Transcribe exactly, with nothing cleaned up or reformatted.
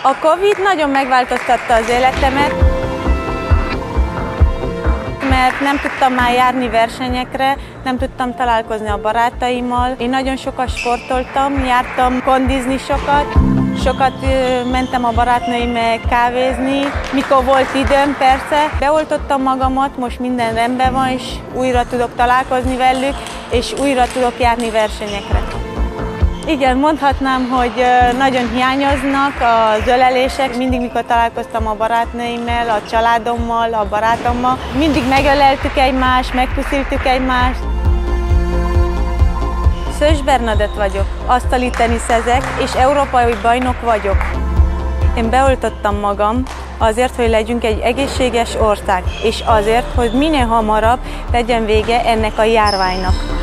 A Covid nagyon megváltoztatta az életemet, mert nem tudtam már járni versenyekre, nem tudtam találkozni a barátaimmal. Én nagyon sokat sportoltam, jártam kondizni sokat, sokat mentem a barátnőimmel kávézni, mikor volt időm persze. Beoltottam magamat, most minden rendben van, és újra tudok találkozni velük, és újra tudok járni versenyekre. Igen, mondhatnám, hogy nagyon hiányoznak az ölelések. Mindig, mikor találkoztam a barátnőimmel, a családommal, a barátommal, mindig megöleltük egymást, megpusziltük egymást. Szőcs Bernadett vagyok, asztali teniszezek, és európai bajnok vagyok. Én beoltottam magam azért, hogy legyünk egy egészséges ország, és azért, hogy minél hamarabb legyen vége ennek a járványnak.